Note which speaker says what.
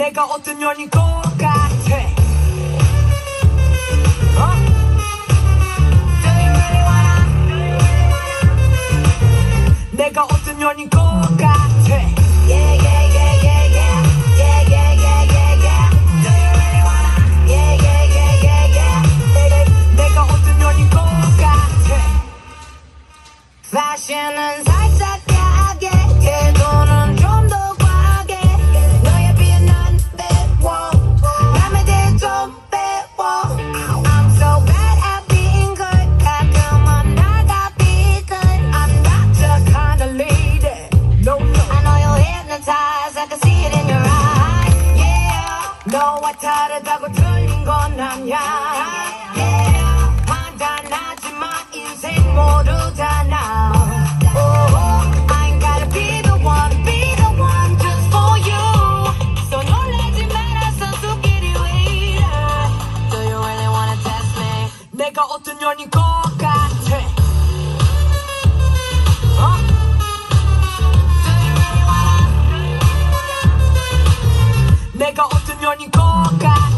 Speaker 1: 내가 어떤 년인 것 같아. 내가 어떤 년인 것 같아. Yeah, yeah, yeah, yeah, yeah. Yeah, yeah, yeah, yeah, yeah. Do you really wanna? Yeah, yeah, yeah, yeah, yeah. 내가 어떤 년인 것 같아. Fashion은 살짝 야하게, 태도는 좀 더 과하게. 너에 비해 난 배워, 남에 대해 좀 배워. I'm so bad at being good. 가끔은 나가 be good. I'm not your kind of lady. No, no. I know you're hypnotized. I can see it in your eyes. Yeah. 너와 다르다고 틀린 건 아니야. Yeah. 판단하지 마. 인생 모르잖아. 내가 어떤 년인 것 같아. 내가 어떤 년인 것 같아.